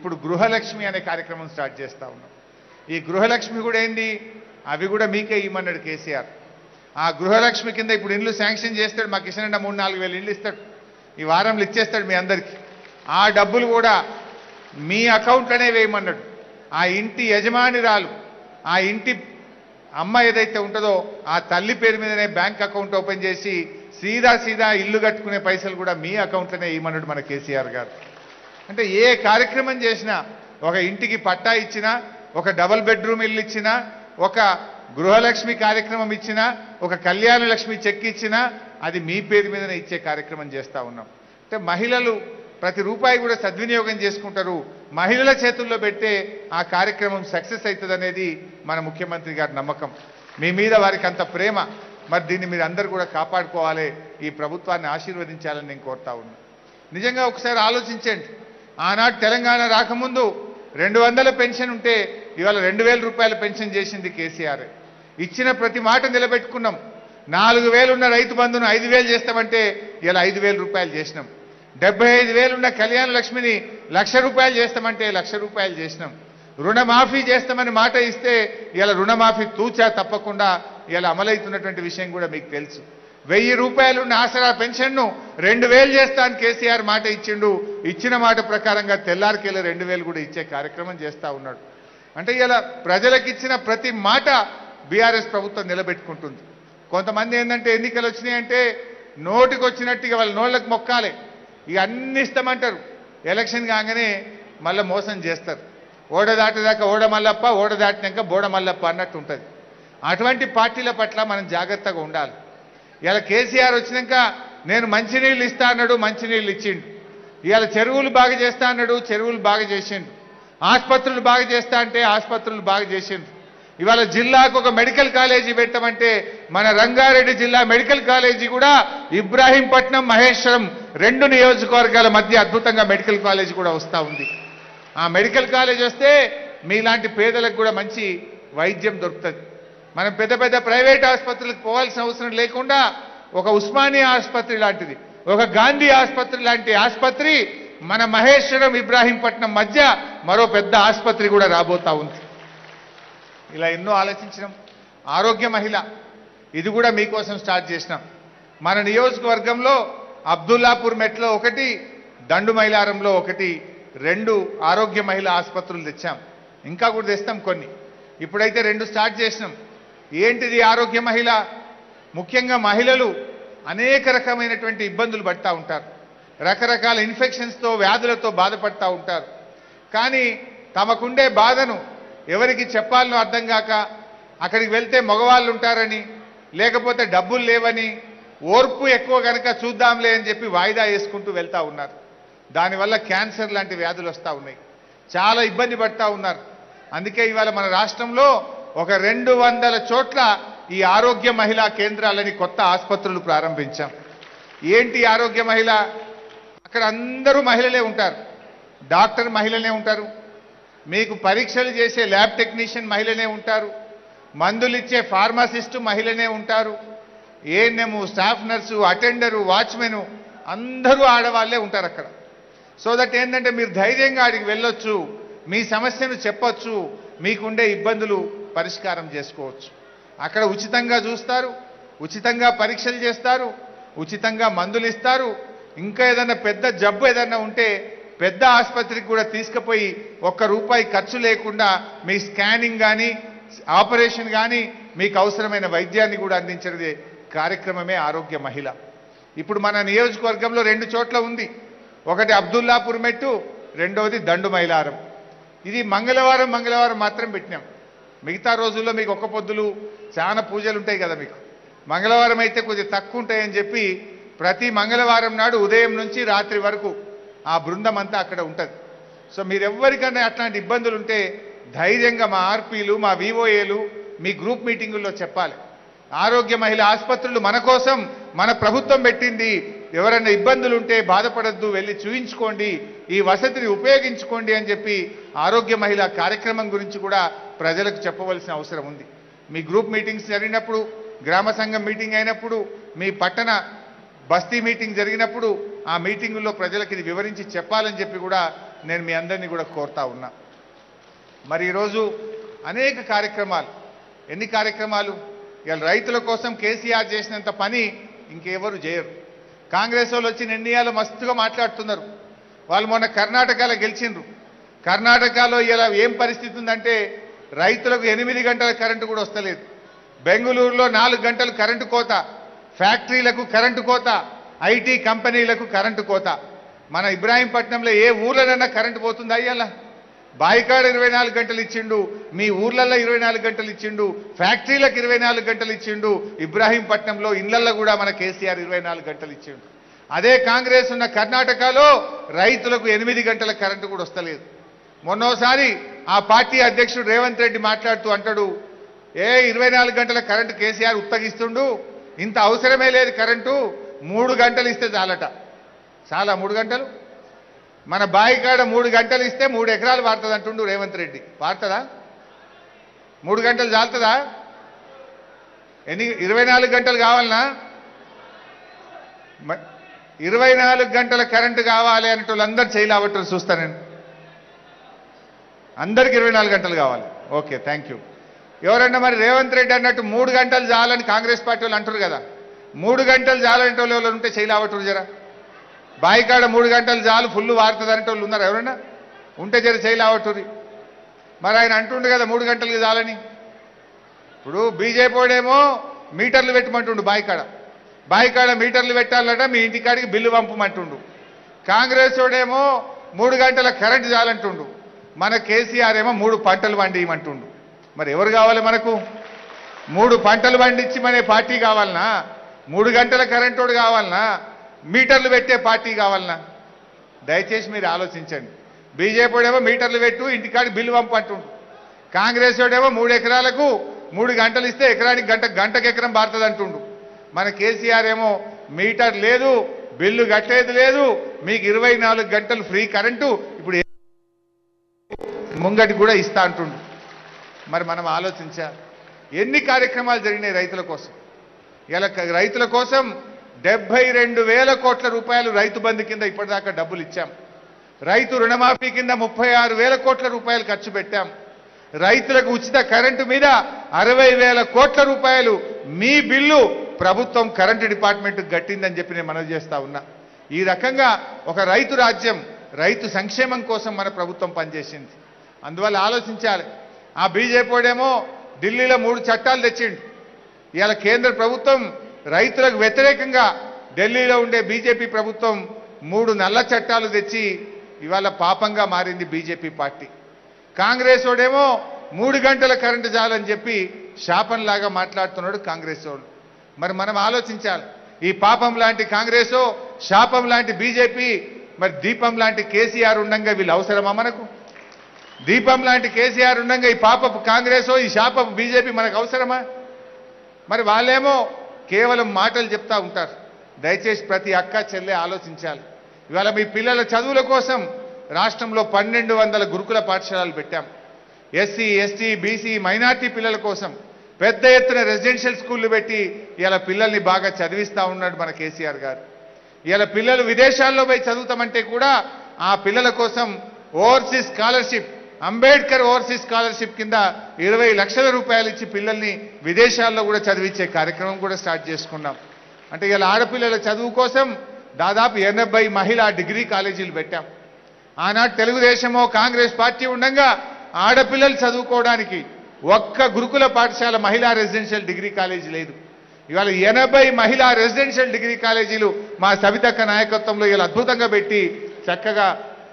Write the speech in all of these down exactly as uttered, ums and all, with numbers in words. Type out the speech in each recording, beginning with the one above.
ఇప్పుడు గృహలక్ష్మి అనే కార్యక్రమం స్టార్ట్ చేస్తా ఉన్నాం. ఈ గృహలక్ష్మి కూడా ఏంది, అవి కూడా మీకే ఇవ్వమన్నాడు కేసీఆర్. ఆ గృహలక్ష్మి కింద ఇప్పుడు ఇండ్లు శాంక్షన్ చేస్తాడు, మా కిషన్ అన్న మూడు నాలుగు వేలు ఇండ్లు ఇస్తాడు, ఈ వారంలో ఇచ్చేస్తాడు మీ అందరికీ. ఆ డబ్బులు కూడా మీ అకౌంట్లోనే వేయమన్నాడు. ఆ ఇంటి యజమానిరాలు, ఆ ఇంటి అమ్మ ఏదైతే ఉంటుందో ఆ తల్లి పేరు మీదనే బ్యాంక్ అకౌంట్ ఓపెన్ చేసి సీదా సీదా ఇల్లు కట్టుకునే పైసలు కూడా మీ అకౌంట్లోనే ఇవ్వమన్నాడు మన కేసీఆర్ గారు. అంటే ఏ కార్యక్రమం చేసినా, ఒక ఇంటికి పట్టా ఇచ్చినా, ఒక డబుల్ బెడ్రూమ్ ఇల్లు ఇచ్చినా, ఒక గృహలక్ష్మి కార్యక్రమం ఇచ్చినా, ఒక కళ్యాణ లక్ష్మి చెక్ ఇచ్చినా అది మీ పేరు మీదనే ఇచ్చే కార్యక్రమం చేస్తూ ఉన్నాం. అంటే మహిళలు ప్రతి రూపాయి కూడా సద్వినియోగం చేసుకుంటారు. మహిళల చేతుల్లో పెట్టే ఆ కార్యక్రమం సక్సెస్ అవుతుంది అనేది మన ముఖ్యమంత్రి గారి నమ్మకం. మీ మీద వారికి అంత ప్రేమ. మరి దీన్ని మీరు అందరూ కూడా కాపాడుకోవాలి, ఈ ప్రభుత్వాన్ని ఆశీర్వదించాలని నేను కోరుతా ఉన్నాను. నిజంగా ఒకసారి ఆలోచించండి. ఆనాడు తెలంగాణ రాకముందు రెండు వందల పెన్షన్ ఉంటే ఇవాళ రెండు వేల రూపాయల పెన్షన్ చేసింది కేసీఆర్. ఇచ్చిన ప్రతి మాట నిలబెట్టుకున్నాం. నాలుగు వేలున్న రైతు బంధును ఐదు వేలు చేస్తామంటే ఇలా ఐదు వేల రూపాయలు చేసినాం. డెబ్బై ఐదు వేలున్న కళ్యాణ లక్ష్మిని లక్ష రూపాయలు చేస్తామంటే లక్ష రూపాయలు చేసినాం. రుణమాఫీ చేస్తామని మాట ఇస్తే ఇలా రుణమాఫీ తూచా తప్పకుండా ఇలా అమలవుతున్నటువంటి విషయం కూడా మీకు తెలుసు. వెయ్యి రూపాయలున్న ఆసరా పెన్షన్ను రెండు వేలు చేస్తా అని కేసీఆర్ మాట ఇచ్చిండు. ఇచ్చిన మాట ప్రకారంగా తెల్లారికెళ్ళి రెండు వేలు కూడా ఇచ్చే కార్యక్రమం చేస్తూ ఉన్నాడు. అంటే ఇలా ప్రజలకు ఇచ్చిన ప్రతి మాట బీఆర్ఎస్ ప్రభుత్వం నిలబెట్టుకుంటుంది. కొంతమంది ఏంటంటే ఎన్నికలు వచ్చినాయంటే నోటికి వచ్చినట్టుగా వాళ్ళ నోళ్ళకు మొక్కాలి, ఇక అన్ని ఇస్తామంటారు. ఎలక్షన్ కాగానే మళ్ళీ మోసం చేస్తారు. ఓడ దాటేదాకా ఓడ మల్లప్ప, ఓడ దాటినాక బోడ మల్లప్ప అన్నట్టు ఉంటుంది. అటువంటి పార్టీల పట్ల మనం జాగ్రత్తగా ఉండాలి. ఇలా కేసీఆర్ వచ్చినాక నేను మంచినీళ్ళు ఇస్తా అన్నాడు, మంచినీళ్ళు ఇచ్చిండు. ఇవాళ చెరువులు బాగా చేస్తా అన్నాడు, చెరువులు బాగా చేసిండు. ఆసుపత్రులు బాగా చేస్తా అంటే ఆసుపత్రులు బాగా చేసిండు. ఇవాళ జిల్లాకు ఒక మెడికల్ కాలేజీ పెట్టమంటే మన రంగారెడ్డి జిల్లా మెడికల్ కాలేజీ కూడా ఇబ్రాహీంపట్నం, మహేశ్వరం రెండు నియోజకవర్గాల మధ్య అద్భుతంగా మెడికల్ కాలేజీ కూడా వస్తూ ఉంది. ఆ మెడికల్ కాలేజ్ వస్తే మీలాంటి పేదలకు కూడా మంచి వైద్యం దొరుకుతుంది. మనం పెద్ద పెద్ద ప్రైవేట్ ఆసుపత్రులకు పోవాల్సిన అవసరం లేకుండా ఒక ఉస్మానియా ఆసుపత్రి లాంటిది, ఒక గాంధీ ఆసుపత్రి లాంటి ఆసుపత్రి మన మహేశ్వరం, ఇబ్రాహీంపట్నం మధ్య మరో పెద్ద ఆసుపత్రి కూడా రాబోతా ఉంది. ఇలా ఎన్నో ఆలోచించినాం. ఆరోగ్య మహిళ ఇది కూడా మీకోసం స్టార్ట్ చేసినాం. మన నియోజకవర్గంలో అబ్దుల్లాపూర్ మెట్లో ఒకటి, దండు మైలారంలో ఒకటి, రెండు ఆరోగ్య మహిళ ఆసుపత్రులు తెచ్చాం. ఇంకా కూడా తెస్తాం కొన్ని. ఇప్పుడైతే రెండు స్టార్ట్ చేసినాం. ఏంటిది ఆరోగ్య మహిళ? ముఖ్యంగా మహిళలు అనేక రకమైనటువంటి ఇబ్బందులు పడుతూ ఉంటారు. రకరకాల ఇన్ఫెక్షన్స్తో, వ్యాధులతో బాధపడుతూ ఉంటారు. కానీ తమకుండే బాధను ఎవరికి చెప్పాలనో అర్థం కాక అక్కడికి వెళ్తే మగవాళ్ళు ఉంటారని, లేకపోతే డబ్బులు లేవని, ఓర్పు ఎక్కువ కనుక చూద్దాంలే అని చెప్పి వాయిదా వేసుకుంటూ వెళ్తూ ఉన్నారు. దానివల్ల క్యాన్సర్ లాంటి వ్యాధులు వస్తూ ఉన్నాయి. చాలా ఇబ్బంది పడుతూ ఉన్నారు. అందుకే ఇవాళ మన రాష్ట్రంలో ఒక రెండు వందల చోట్ల ఈ ఆరోగ్య మహిళా కేంద్రాలని కొత్త ఆసుపత్రులు ప్రారంభించాం. ఏంటి ఆరోగ్య మహిళ? అక్కడ అందరూ మహిళలే ఉంటారు. డాక్టర్ మహిళలే ఉంటారు, మీకు పరీక్షలు చేసే ల్యాబ్ టెక్నీషియన్ మహిళనే ఉంటారు, మందులు ఇచ్చే ఫార్మసిస్టు మహిళనే ఉంటారు, ANM, staff nurse, attender, watchman అందరూ ఆడవాళ్లే ఉంటారు అక్కడ. సో దట్ ఏంటంటే మీరు ధైర్యంగా అడిగి వెళ్ళొచ్చు, మీ సమస్యను చెప్పొచ్చు, మీకుండే ఇబ్బందులు పరిష్కారం చేసుకోవచ్చు. అక్కడ ఉచితంగా చూస్తారు, ఉచితంగా పరీక్షలు చేస్తారు, ఉచితంగా మందులు ఇస్తారు. ఇంకా ఏదైనా పెద్ద జబ్బు ఏదైనా ఉంటే పెద్ద ఆసుపత్రికి కూడా తీసుకుపోయి ఒక్క రూపాయి ఖర్చు లేకుండా మీ స్కానింగ్ కానీ ఆపరేషన్ కానీ మీకు అవసరమైన వైద్యాన్ని కూడా అందించే కార్యక్రమమే ఆరోగ్య మహిళ. ఇప్పుడు మన నియోజకవర్గంలో రెండు చోట్ల ఉంది. ఒకటి అబ్దుల్లాపూర్ మెట్టు, రెండవది దండు మైలారం. ఇది మంగళవారం మంగళవారం మాత్రం పెట్టినాం. మిగతా రోజుల్లో మీకు ఒక్క పొద్దులు చాలా పూజలు ఉంటాయి కదా, మీకు మంగళవారం అయితే కొద్దిగా తక్కువ ఉంటాయని చెప్పి ప్రతి మంగళవారం నాడు ఉదయం నుంచి రాత్రి వరకు ఆ బృందం అంతా అక్కడ ఉంటుంది. సో మీరెవ్వరికైనా అట్లాంటి ఇబ్బందులు ఉంటే ధైర్యంగా మా ఆర్పీలు, మా వివోఏలు మీ గ్రూప్ మీటింగుల్లో చెప్పాలి. ఆరోగ్య మహిళ ఆసుపత్రులు మన కోసం మన ప్రభుత్వం పెట్టింది. ఎవరైనా ఇబ్బందులు ఉంటే బాధపడద్దు, వెళ్ళి చూయించుకోండి, ఈ వసతిని ఉపయోగించుకోండి అని చెప్పి ఆరోగ్య మహిళ కార్యక్రమం గురించి కూడా ప్రజలకు చెప్పవలసిన అవసరం ఉంది. మీ గ్రూప్ మీటింగ్స్ జరిగినప్పుడు, గ్రామ సంఘం మీటింగ్ అయినప్పుడు, మీ పట్టణ బస్తీ మీటింగ్ జరిగినప్పుడు ఆ మీటింగుల్లో ప్రజలకు ఇది వివరించి చెప్పాలని చెప్పి కూడా నేను మీ అందరినీ కూడా కోరుతా ఉన్నా. మరి ఈరోజు అనేక కార్యక్రమాలు, ఎన్ని కార్యక్రమాలు ఇవాళ రైతుల కోసం కేసీఆర్ చేసినంత పని ఇంకెవరు చేయరు. కాంగ్రెస్ వాళ్ళు వచ్చి నిర్ణయాలు మస్తుగా మాట్లాడుతున్నారు. వాళ్ళు మొన్న కర్ణాటకలో గెలిచిండ్రు. కర్ణాటకలో ఇలా ఏం పరిస్థితి ఉందంటే రైతులకు ఎనిమిది గంటల కరెంటు కూడా వస్తలేదు. బెంగళూరులో నాలుగు గంటలు కరెంటు కోత, ఫ్యాక్టరీలకు కరెంటు కోత, ఐటీ కంపెనీలకు కరెంటు కోత. మన ఇబ్రాహీంపట్నంలో ఏ ఊర్లోనైనా కరెంటు పోతుందా? ఇవాళ బాయికాడ ఇరవై నాలుగు గంటలు ఇచ్చిండు, మీ ఊర్లలో ఇరవై నాలుగు గంటలు ఇచ్చిండు, ఫ్యాక్టరీలకు ఇరవై నాలుగు గంటలు ఇచ్చిండు. ఇబ్రాహీంపట్నంలో ఇళ్లల్లో కూడా మన కేసీఆర్ ఇరవై నాలుగు గంటలు ఇచ్చిండు. అదే కాంగ్రెస్ ఉన్న కర్ణాటకలో రైతులకు ఎనిమిది గంటల కరెంటు కూడా వస్తలేదు. మొన్నోసారి ఆ పార్టీ అధ్యక్షుడు రేవంత్ రెడ్డి మాట్లాడుతూ అంటాడు, ఏ ఇరవై నాలుగు గంటల కరెంటు కేసీఆర్ ఉత్తగిస్తుండు, ఇంత అవసరమే లేదు కరెంటు, మూడు గంటలు ఇస్తే చాలట. చాలా మూడు గంటలు మన బాయికాడ మూడు గంటలు ఇస్తే మూడు ఎకరాలు వాడుతుంది అంటుండు రేవంత్ రెడ్డి. వాడుతుందా? మూడు గంటలు చాలుతుందా? ఎన్ని ఇరవై నాలుగు గంటలు కావాలనా? ఇరవై నాలుగు గంటల కరెంటు కావాలి అనేట వాళ్ళందరూ చేయలేవట్టు చూస్తాను నేను. అందరికి ఇరవై నాలుగు గంటలు కావాలి. Okay, thank you. ఎవరన్నా మరి రేవంత్ రెడ్డి అన్నట్టు మూడు గంటలు చాలని కాంగ్రెస్ పార్టీ వాళ్ళు అంటారు కదా, మూడు గంటలు చాలంటే వాళ్ళు ఉంటే చేయలేవట్టు జరా. బాయికాడ మూడు గంటలు చాలు ఫుల్ వాడుతుంది అనేట వాళ్ళు ఉన్నారు ఎవరన్నా? ఉంటే జర చేయలేవట్టురి. మరి ఆయన అంటుండు కదా మూడు గంటలకి చాలని. ఇప్పుడు బీజేపీ వాడేమో మీటర్లు పెట్టమంటుండు బాయికాడ, బాయికాడ మీటర్లు పెట్టాలట, మీ ఇంటికాడికి బిల్లు పంపమంటుండు. కాంగ్రెస్ వాడేమో మూడు గంటల కరెంటు చాలంటుండు. మన కేసీఆర్ ఏమో మూడు పంటలు పండియమంటుండు. మరి ఎవరు కావాలి మనకు? మూడు పంటలు పండించి మన పార్టీ కావాలనా? మూడు గంటల కరెంటోడు కావాలనా? మీటర్లు పెట్టే పార్టీ కావాలనా? దయచేసి మీరు ఆలోచించండి. బీజేపీ వాడేమో మీటర్లు పెట్టు ఇంటికాడి బిల్లు పంపంటుండు. కాంగ్రెస్ వాడేమో మూడు ఎకరాలకు మూడు గంటలు ఇస్తే ఎకరానికి గంట గంటకు ఎకరం బారుతుంది అంటుండు. మన కేసీఆర్ ఏమో మీటర్ లేదు, బిల్లు కట్టేది లేదు, మీకు ఇరవై నాలుగు గంటలు ఫ్రీ కరెంటు ఇప్పుడు ముంగటి కూడా ఇస్తా అంటుండు. మరి మనం ఆలోచించాలి ఎన్ని కార్యక్రమాలు జరిగినాయి రైతుల కోసం. ఇలా రైతుల కోసం డెబ్బై రెండు వేల కోట్ల రూపాయలు రైతు బంధు కింద ఇప్పటిదాకా డబ్బులు ఇచ్చాం. రైతు రుణమాఫీ కింద ముప్పై ఆరు వేల కోట్ల రూపాయలు ఖర్చు పెట్టాం. రైతులకు ఉచిత కరెంటు మీద అరవై వేల కోట్ల రూపాయలు మీ బిల్లు ప్రభుత్వం కరెంటు డిపార్ట్మెంట్ గట్టిందని చెప్పి నేను మనవి చేస్తా ఉన్నా. ఈ రకంగా ఒక రైతు రాజ్యం, రైతు సంక్షేమం కోసం మన ప్రభుత్వం పనిచేసింది. అందువల్ల ఆలోచించాలి. ఆ బీజేపీ వాడేమో ఢిల్లీలో మూడు చట్టాలు తెచ్చిండు. ఇవాళ కేంద్ర ప్రభుత్వం రైతులకు వ్యతిరేకంగా ఢిల్లీలో ఉండే బీజేపీ ప్రభుత్వం మూడు నల్ల చట్టాలు తెచ్చి ఇవాళ పాపంగా మారింది బీజేపీ పార్టీ. కాంగ్రెస్ వాడేమో మూడు గంటల కరెంటు చాలని చెప్పి శాపంలాగా మాట్లాడుతున్నాడు కాంగ్రెస్ వాడు. మరి మనం ఆలోచించాలి. ఈ పాపం లాంటి కాంగ్రెసో, శాపం లాంటి బీజేపీ, మరి దీపం లాంటి కేసీఆర్ ఉండంగా వీళ్ళు అవసరమా మనకు? దీపం లాంటి కేసీఆర్ ఉండంగా ఈ పాపపు కాంగ్రెసో, ఈ శాపపు బీజేపీ మనకు అవసరమా? మరి వాళ్ళేమో కేవలం మాటలు చెప్తా ఉంటారు. దయచేసి ప్రతి అక్క చెల్లె ఆలోచించాలి. ఇవాళ మీ పిల్లల చదువుల కోసం రాష్ట్రంలో పన్నెండు వందల గురుకుల పాఠశాలలు పెట్టాం. ఎస్సీ ఎస్టీ బీసీ మైనార్టీ పిల్లల కోసం పెద్ద ఎత్తున రెసిడెన్షియల్ స్కూళ్లు పెట్టి ఇలా పిల్లల్ని బాగా చదివిస్తా ఉన్నాడు మన కేసీఆర్ గారు. ఇలా పిల్లలు విదేశాల్లో పోయి చదువుతామంటే కూడా ఆ పిల్లల కోసం overseas scholarship, Ambedkar overseas scholarship కింద ఇరవై లక్షల రూపాయలు ఇచ్చి పిల్లల్ని విదేశాల్లో కూడా చదివించే కార్యక్రమం కూడా స్టార్ట్ చేసుకున్నాం. అంటే ఇలా ఆడపిల్లల చదువు కోసం దాదాపు ఎనభై మహిళా డిగ్రీ కాలేజీలు పెట్టాం. ఆనాడు తెలుగుదేశమో కాంగ్రెస్ పార్టీ ఉండగా ఆడపిల్లలు చదువుకోవడానికి ఒక్క గురుకుల పాఠశాల మహిళా రెసిడెన్షియల్ డిగ్రీ కాలేజీ లేదు. ఇవాళ ఎనభై మహిళా రెసిడెన్షియల్ డిగ్రీ కాలేజీలు మా సవితక్క నాయకత్వంలో ఇలా అద్భుతంగా పెట్టి చక్కగా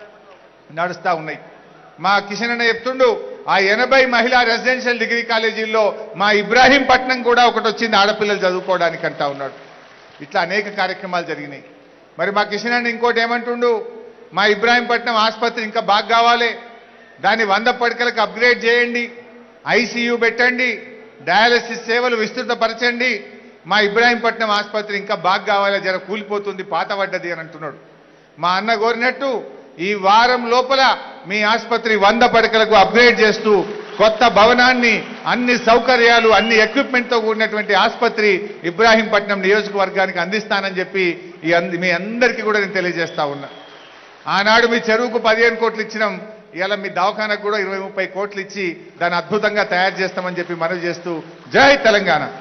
నడుస్తూ ఉన్నాయి. మా కిషన్ అన్న చెప్తుండు, ఆ ఎనభై మహిళా రెసిడెన్షియల్ డిగ్రీ కాలేజీల్లో మా ఇబ్రాహీంపట్నం కూడా ఒకటి వచ్చింది ఆడపిల్లలు చదువుకోవడానికి అంటా ఉన్నాడు. ఇట్లా అనేక కార్యక్రమాలు జరిగినాయి. మరి మా కిషన్ అన్న ఇంకోటి ఏమంటుండు, మా ఇబ్రాహీంపట్నం ఆసుపత్రి ఇంకా బాగా కావాలి, దాన్ని వంద పడకలకు అప్గ్రేడ్ చేయండి, ఐసీయూ పెట్టండి, డయాలసిస్ సేవలు విస్తృతపరచండి, మా ఇబ్రాహీంపట్నం ఆసుపత్రి ఇంకా బాగా కావాలి, జర కూలిపోతుంది, పాత పడ్డది అని అంటున్నాడు. మా అన్న కోరినట్టు ఈ వారం లోపల మీ ఆసుపత్రి వంద పడకలకు అప్గ్రేడ్ చేస్తూ కొత్త భవనాన్ని, అన్ని సౌకర్యాలు, అన్ని ఎక్విప్మెంట్తో కూడినటువంటి ఆసుపత్రి ఇబ్రాహీంపట్నం నియోజకవర్గానికి అందిస్తానని చెప్పి ఈ మీ అందరికీ కూడా నేను తెలియజేస్తా ఉన్నా. ఆనాడు మీ చెరువుకు పదిహేను కోట్లు ఇచ్చినాం, ఇవాళ మీ దవాఖానకు కూడా ఇరవై ముప్పై కోట్లు ఇచ్చి దాన్ని అద్భుతంగా తయారు చేస్తామని చెప్పి మనవి చేస్తూ జై తెలంగాణ.